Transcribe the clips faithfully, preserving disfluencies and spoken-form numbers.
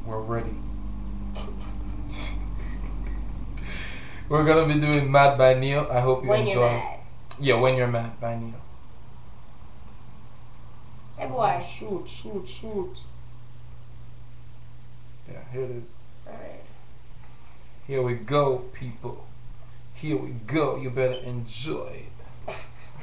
We're ready. We're gonna be doing Mad by Neil. I hope you When enjoy. You're Mad. Yeah, When You're Mad by Neil. Hey boy, shoot, shoot, shoot. Yeah, here it is. Alright. Here we go, people. Here we go. You better enjoy it.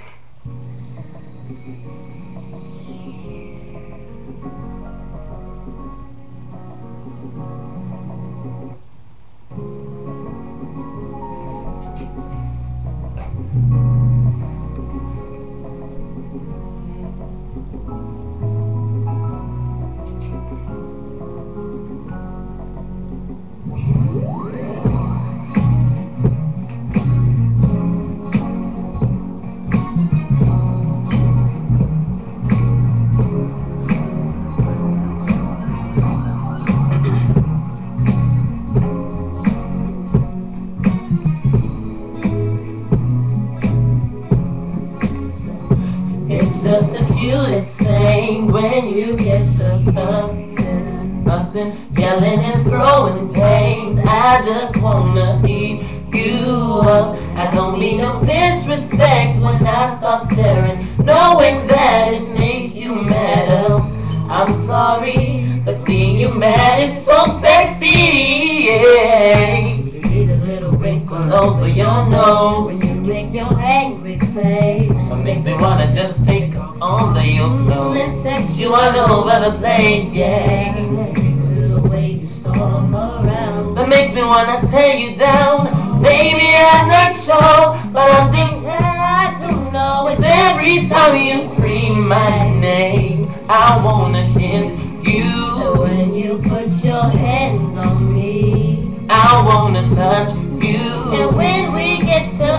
It's just the cutest thing when you get to fussing, fussing, yelling and throwing pain. I just wanna eat you up. I don't mean no disrespect when I start staring, knowing that it makes you mad. I'm sorry, but seeing you mad is so sexy. Yeah. You need a little wrinkle over your nose when you make your angry face. It makes me wanna just take all of your clothes and sex you all over the place. Yeah. The way you storm around that makes me wanna tear you down. Baby, I'm not sure, but I'm just I don't know. It's every time you scream my name, I wanna kiss you. So when you put your hands on me, I wanna touch you. And when we get to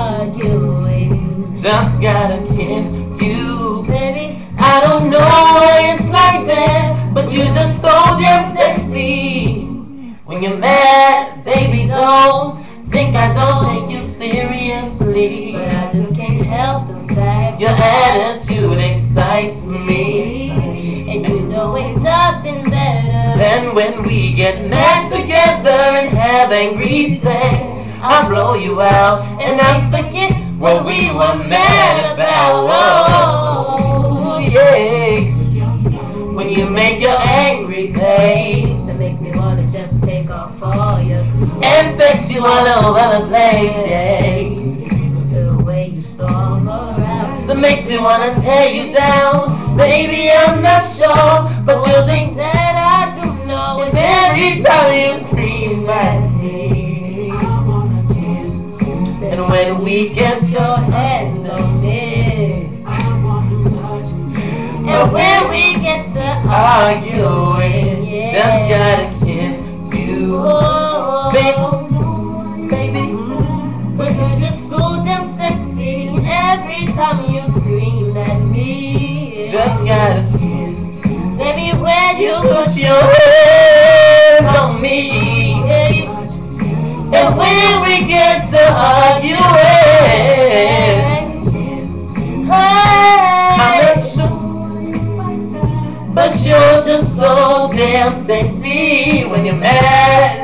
arguing, just gotta kiss you. Baby, I don't know why it's like that, but you're just so damn sexy. When you're mad, baby, don't think I don't take you seriously, but I just can't help the fact your attitude excites me. And you know ain't nothing better than when we get mad together and have angry sex. I blow you out and I forget what we were mad about. Oh, yeah. When you make your angry face, it makes me wanna just take off all your clothes and sex you all over the place. Yeah. The way you storm around that makes me wanna tear you down. Baby, I'm not sure, but you think that I do know. And every time you scream my name, I wanna kiss you. And when we get your hands on me, I wanna touch you. And when we get to arguing, yeah, just gotta kiss you. Oh, baby, baby, but you're just so damn sexy. And every time you scream at me, just gotta kiss. Baby, when you put your hands on me, and when we get to arguing, I'm not sure, but you're just so damn sexy when you're mad.